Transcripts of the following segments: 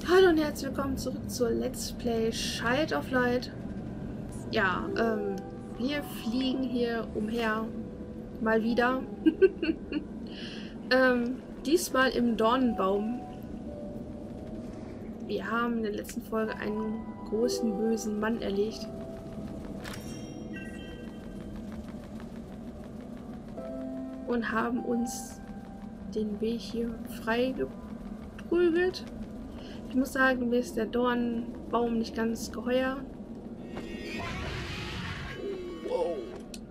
Hallo und herzlich willkommen zurück zur Let's Play Child of Light. Ja, wir fliegen hier umher. Mal wieder. Diesmal im Dornenbaum. Wir haben in der letzten Folge einen großen, bösen Mann erlegt. Und haben uns den Weg hier frei geprügelt. Ich muss sagen, mir ist der Dornenbaum nicht ganz geheuer. Wow.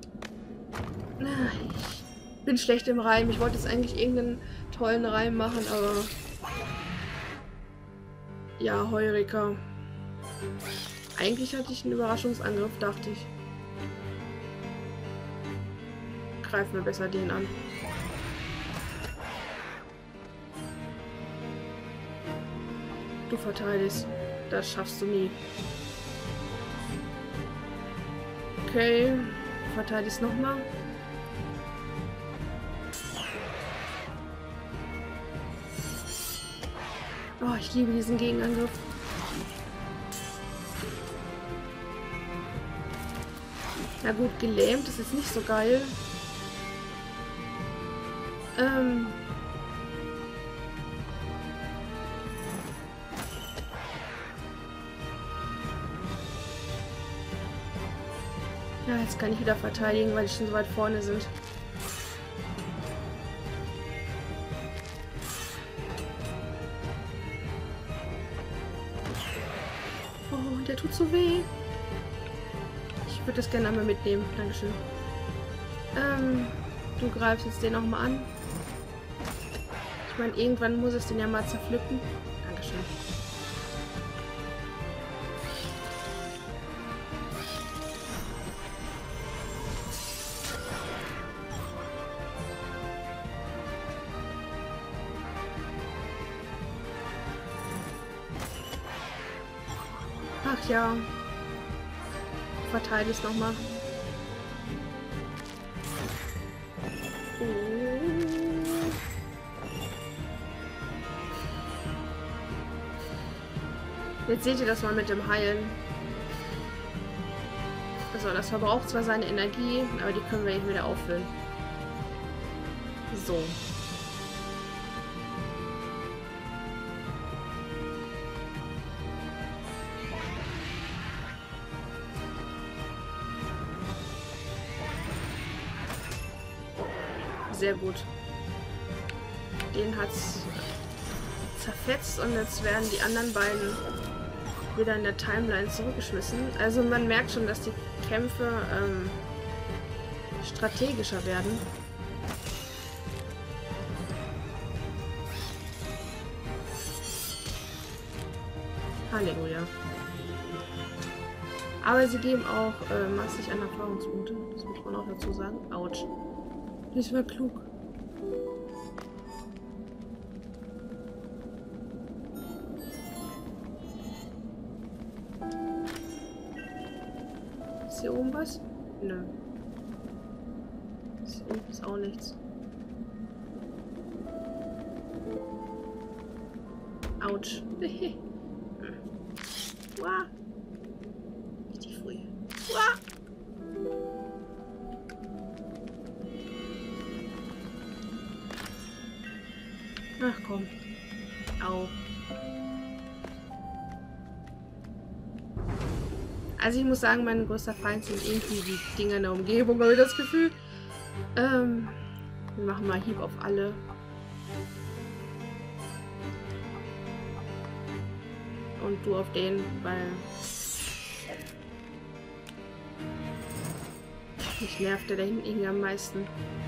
Ich bin schlecht im Reim. Ich wollte jetzt eigentlich irgendeinen tollen Reim machen, aber... Ja, Heureka. Eigentlich hatte ich einen Überraschungsangriff, dachte ich. Greif mir besser den an. Du verteidigst. Das schaffst du nie. Okay. Du verteidigst nochmal. Oh, ich liebe diesen Gegenangriff. Na gut, gelähmt ist jetzt nicht so geil. Ja, jetzt kann ich wieder verteidigen, weil die schon so weit vorne sind. Oh, der tut so weh. Ich würde das gerne einmal mitnehmen. Dankeschön. Du greifst jetzt den nochmal an. Ich meine, irgendwann muss es den ja mal zerpflücken. Dankeschön. Ach ja. Verteile es nochmal. Jetzt seht ihr das mal mit dem Heilen. Also das verbraucht zwar seine Energie, aber die können wir eben wieder auffüllen. So. Sehr gut. Den hat's zerfetzt und jetzt werden die anderen beiden wieder in der Timeline zurückgeschmissen. Also man merkt schon, dass die Kämpfe strategischer werden. Halleluja. Aber sie geben auch massig an Erfahrungspunkte. Das muss man auch dazu sagen. Autsch. Das war klug. Ist hier oben was? Nö. Ist hier unten ist auch nichts. Autsch. Uah. Richtig früh. Uah. Ach komm. Au. Also ich muss sagen, mein größter Feind sind irgendwie die Dinger in der Umgebung, habe ich das Gefühl. Wir machen mal Hieb auf alle. Und du auf den, weil mich nervt der da hinten irgendwie am meisten.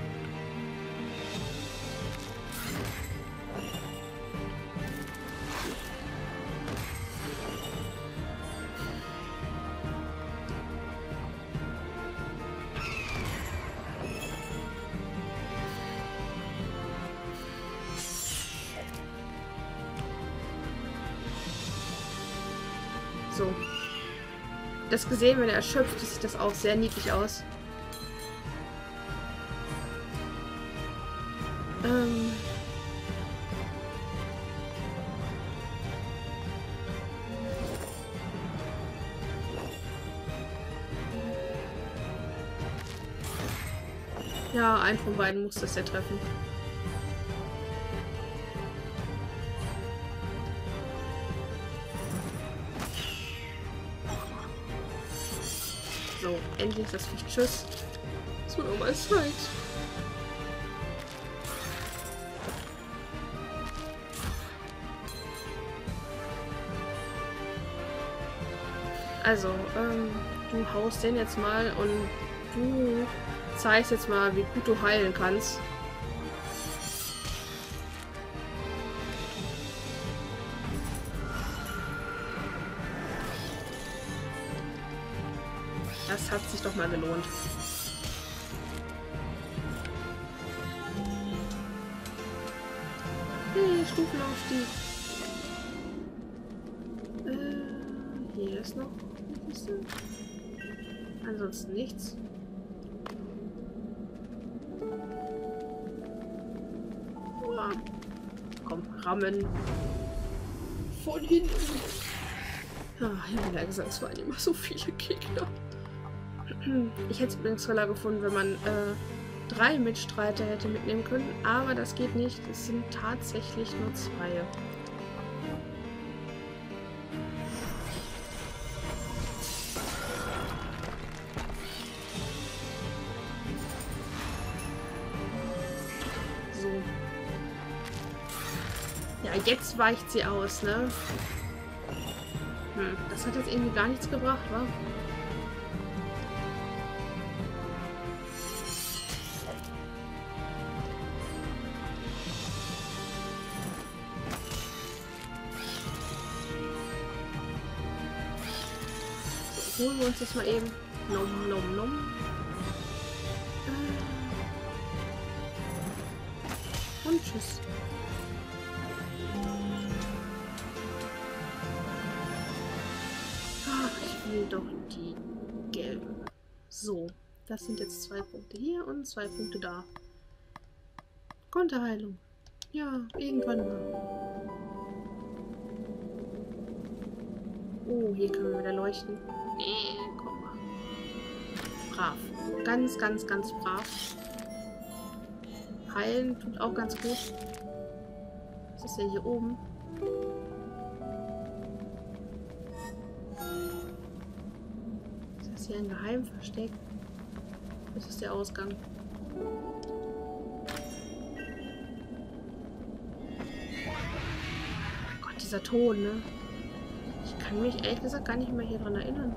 So. Das gesehen, wenn er erschöpft, sieht das auch sehr niedlich aus. Ja, einen von beiden muss das ja treffen. So, endlich das Viech. Tschüss. Es wird auch mal Zeit. Also, du haust den jetzt mal und du zeigst jetzt mal, wie gut du heilen kannst. Das hat sich doch mal gelohnt. Hey, Stufenaufstieg. Hier ist noch eine Kiste. Ansonsten nichts. Uah. Komm, rammen. Von hinten. Ja, ich habe ja gesagt, es waren immer so viele Gegner. Ich hätte es übrigens toller gefunden, wenn man 3 Mitstreiter hätte mitnehmen können, aber das geht nicht. Es sind tatsächlich nur 2. So. Ja, jetzt weicht sie aus, ne? Das hat jetzt irgendwie gar nichts gebracht, wa? Holen wir uns das mal eben. Nom, nom, nom. Und tschüss. Ach, ich will doch die gelbe. So, das sind jetzt 2 Punkte hier und 2 Punkte da. Konterheilung. Ja, irgendwann mal. Oh, hier können wir wieder leuchten. Nee, komm mal. Brav. Ganz, ganz, ganz brav. Heilen tut auch ganz gut. Was ist denn hier oben? Ist das hier ein Geheimversteck? Das ist der Ausgang. Gott, dieser Ton, ne? Ich kann mich ehrlich gesagt gar nicht mehr hier dran erinnern.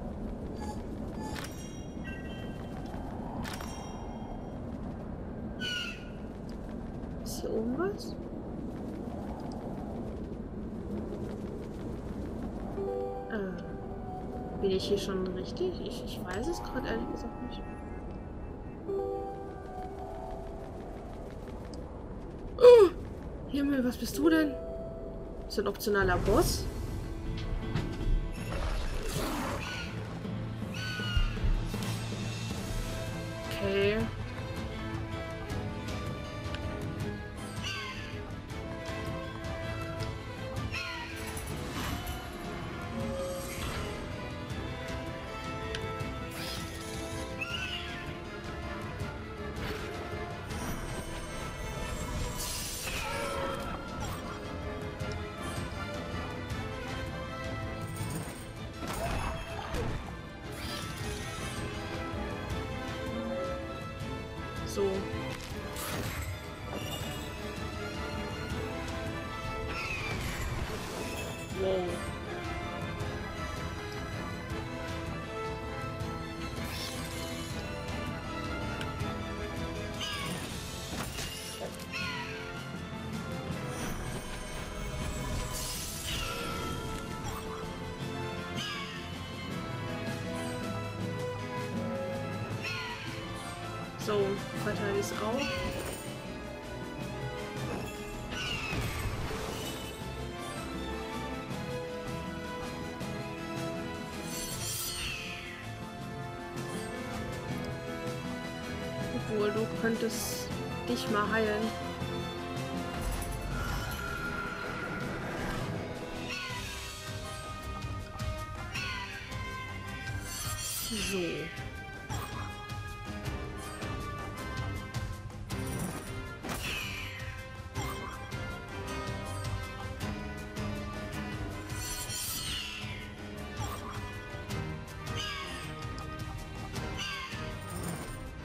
Ist hier oben was? Bin ich hier schon richtig? Ich weiß es gerade ehrlich gesagt nicht. Oh, Himmel, was bist du denn? Ist ein optionaler Boss? Okay. So. Wow. So, verteile ich es auch. Obwohl, du könntest dich mal heilen. So.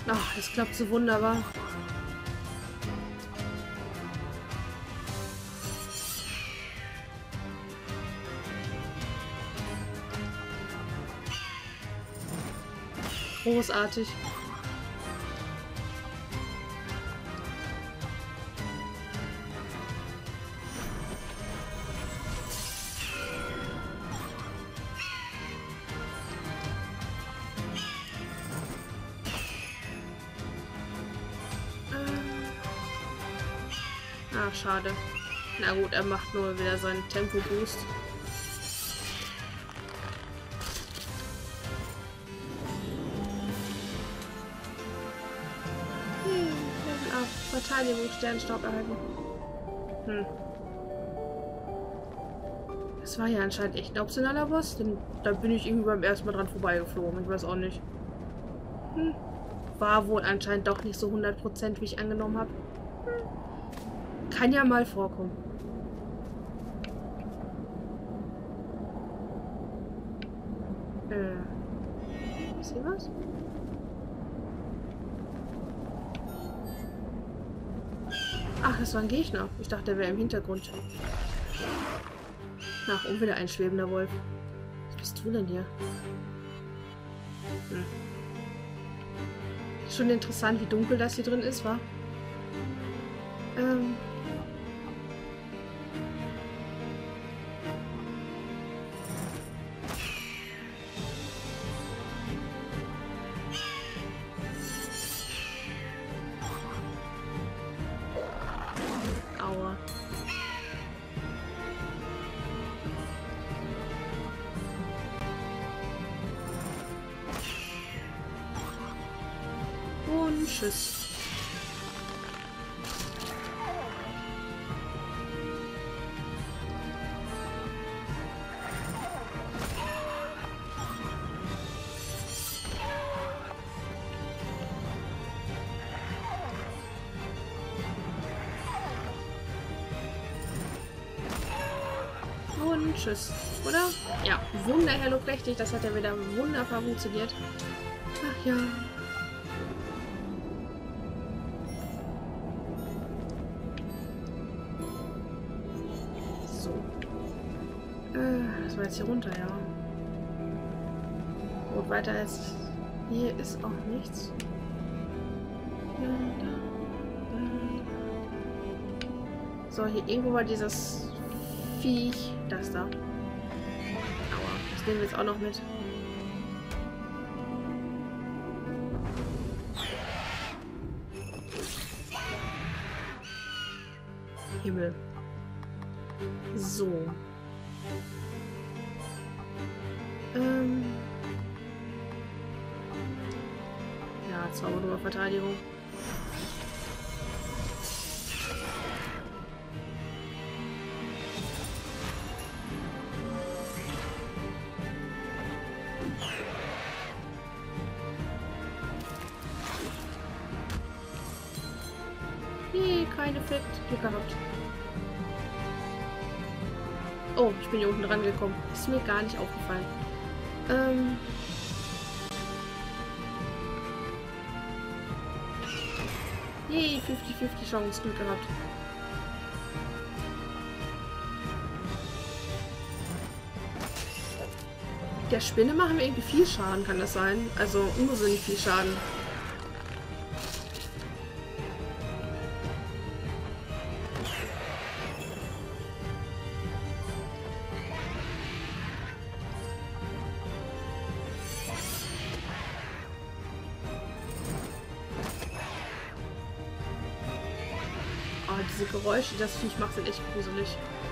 Ach, das klappt so wunderbar. Großartig. Ach, schade. Na gut, er macht nur wieder seinen Tempo-Boost. Level up. Verteidigung, Sternstaub erhalten. Das war ja anscheinend echt ein optionaler Boss, denn da bin ich irgendwie beim ersten Mal dran vorbeigeflogen. Ich weiß auch nicht. War wohl anscheinend doch nicht so 100%, wie ich angenommen habe. Kann ja mal vorkommen. Ist hier was? Ach, das war ein Gegner. Ich dachte, der wäre im Hintergrund. Ach, und wieder ein schwebender Wolf. Was bist du denn hier? Schon interessant, wie dunkel das hier drin ist, wa? Aua. Und tschüss. Und tschüss. Oder? Ja, wunderherrlich prächtig. Das hat ja wieder wunderbar funktioniert. Ach ja. So. Das war jetzt hier runter, ja. Gut, weiter als hier ist auch nichts. So, hier irgendwo war dieses Viech. Das da. Aua. Das nehmen wir jetzt auch noch mit. Himmel. So. Ja, Zauberverteidigung. Kein Effekt. Glück gehabt. Oh, ich bin hier unten dran gekommen. Ist mir gar nicht aufgefallen. Yay, 50-50 Chance. Glück gehabt. Der Spinne machen wir irgendwie viel Schaden, kann das sein? Also ungewöhnlich viel Schaden. Oh, diese Geräusche, die das Viech macht, sind echt gruselig.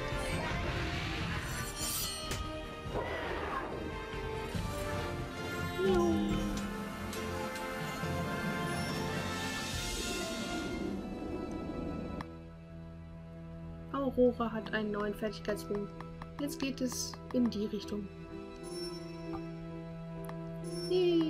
Aurora hat einen neuen Fertigkeitsbogen. Jetzt geht es in die Richtung. Yay.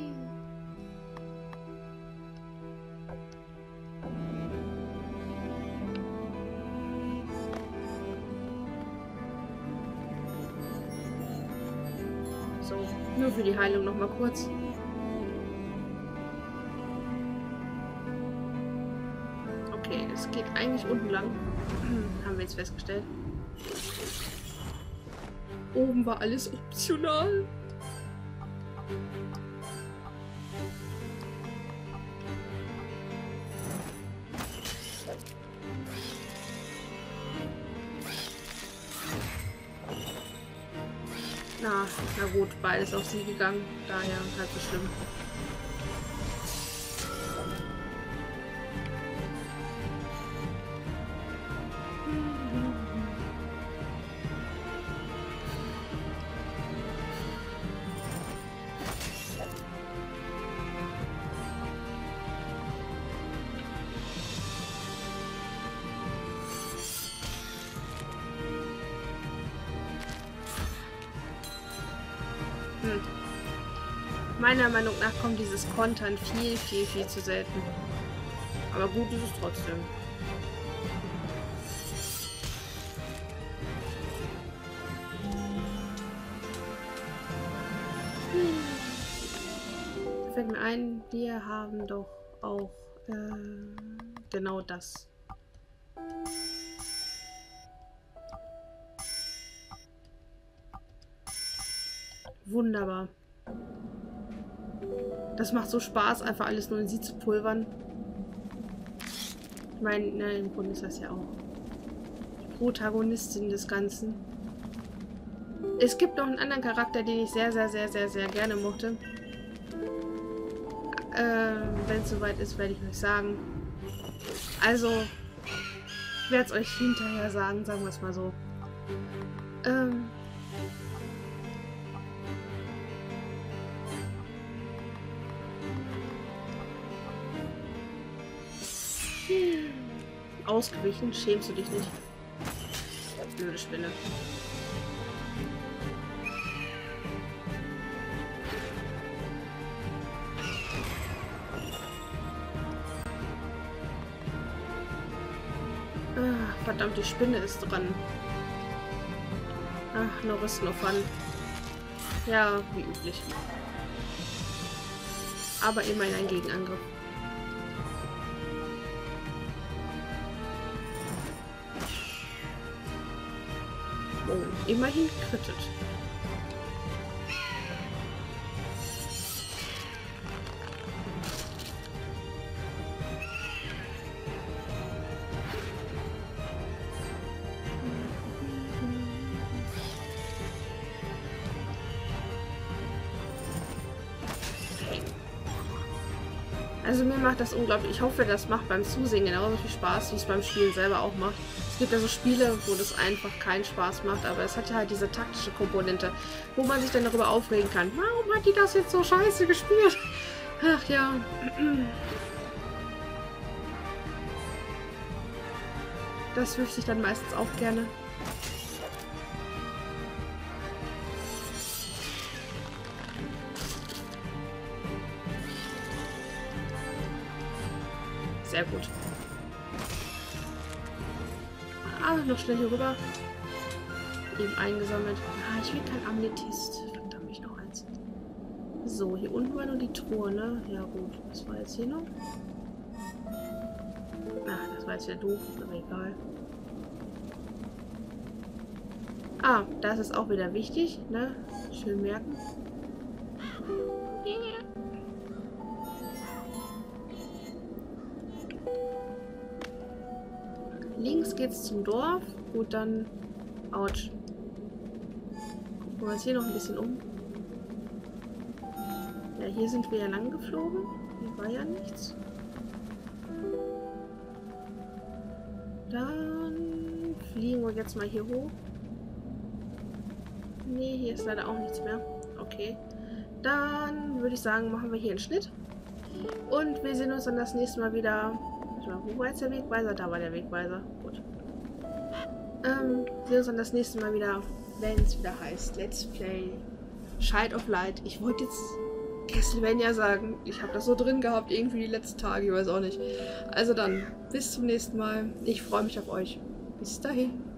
So, nur für die Heilung noch mal kurz. geht eigentlich unten lang. Haben wir jetzt festgestellt. Oben war alles optional. Na gut, beides auf sie gegangen. Daher halt so schlimm. Meiner Meinung nach kommt dieses Kontern viel zu selten. Aber gut ist es trotzdem. Da fällt mir ein, wir haben doch auch genau das. Wunderbar. Das macht so Spaß, einfach alles nur in sie zu pulvern. Ich meine, im Grunde ist das ja auch die Protagonistin des Ganzen. Es gibt noch einen anderen Charakter, den ich sehr gerne mochte. Wenn es soweit ist, werde ich euch sagen. Also, ich werde es euch hinterher sagen, sagen wir es mal so. Ausgewichen, schämst du dich nicht? Blöde Spinne. Ah, verdammt, die Spinne ist dran. Ach, no risk, no fun. Ja, wie üblich. Aber immerhin ein Gegenangriff. Oh, immerhin crittet. Also mir macht das unglaublich. Ich hoffe, das macht beim Zusehen genauso viel Spaß, wie es beim Spielen selber auch macht. Es gibt ja so Spiele, wo das einfach keinen Spaß macht, aber es hat ja halt diese taktische Komponente, wo man sich dann darüber aufregen kann. Warum hat die das jetzt so scheiße gespielt? Ach ja. Das wünsche ich dann meistens auch gerne. Sehr gut. Ah, noch schnell hier rüber. Eben eingesammelt. Ah, ich will kein Amethyst. Verdammt, ich noch eins. So, hier unten war nur die Truhe, ne? Ja gut. Was war jetzt hier noch? Ach, das war jetzt wieder doof, aber egal. Ah, das ist auch wieder wichtig, ne? Schön merken. Links geht's zum Dorf. Gut, dann... Autsch. Gucken wir uns hier noch ein bisschen um. Ja, hier sind wir ja lang geflogen. Hier war ja nichts. Dann fliegen wir jetzt mal hier hoch. Nee, hier ist leider auch nichts mehr. Okay. Dann würde ich sagen, machen wir hier einen Schnitt. Und wir sehen uns dann das nächste Mal wieder... Wo war jetzt der Wegweiser? Da war der Wegweiser. Gut. Sehen uns dann das nächste Mal wieder, wenn es wieder heißt Let's Play Child of Light. Ich wollte jetzt Castlevania sagen. Ich habe das so drin gehabt, irgendwie die letzten Tage. Ich weiß auch nicht. Also dann, bis zum nächsten Mal. Ich freue mich auf euch. Bis dahin.